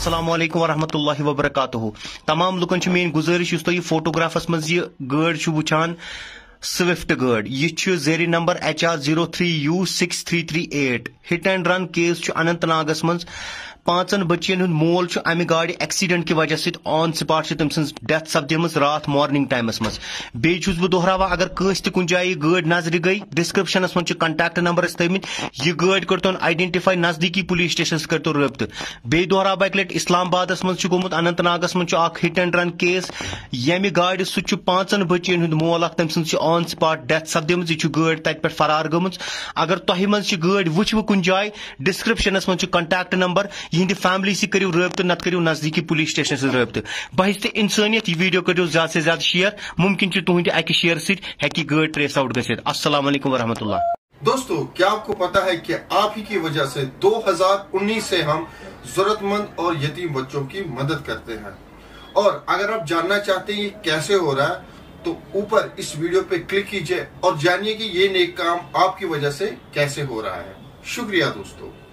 अस्सलामु अलैकुम वरहमतुल्लाहि वबरकातुहू। तमाम लुकन मेन गुजारिश यह तुम फोटोग्राफस मज यह गाड़ वुचान स्विफ्ट गाड़ यह जेर number HR03U6338 hit and run case अनंतनागस मज 5 बच्चन हुंद मोल अमि गाड़ी एक्सीडेंट की वजह से ऑन स्पॉट से तम सज डेथ सपदम रात मॉर्निंग टाइमस मज बेस बह दोहरावा अगर कंस कुन जाए गाड़ नजर गई डिस्क्रिप्शनस मज कंटैक्ट नंबर तमित यह गाड़ करतन आइडेंटिफाई नजदीकी पुलिस स्टेशन करतो रब्त बे दोहरावा एक लट इस्लामाबाद मज गोमुत अनंतनागस मज हिट एंड रन केस यमि गाड़ सह 5 बच्चन हुंद मोल तम सज ऑन स्पॉट डेथ सपदम यह गाड़ तत पे फरार गम अगर तह मज गाड़ वो कुन जाए डिस्क्रिप्शनस मज कंटैक्ट नंबर यह फैमिली से करू रब्त नत करू नजदीकी पुलिस स्टेशन से रब्त बहस इंसानियत यह वीडियो करो ज्यादा से ज्यादा शेयर मुमकिन तुहद अक शेयर सकी गाड़ ट्रेस आउट गसित। अस्सलाम वालेकुम वरहमतुल्लाह। दोस्तों क्या आपको पता है कि आप ही की वजह से 2019 से हम जरूरतमंद और यतीम बच्चों की मदद करते हैं, और अगर आप जानना चाहते हैं ये कैसे हो रहा है तो ऊपर इस वीडियो पे क्लिक कीजिए और जानिए कि ये नेक काम आपकी वजह से कैसे हो रहा है। शुक्रिया दोस्तों।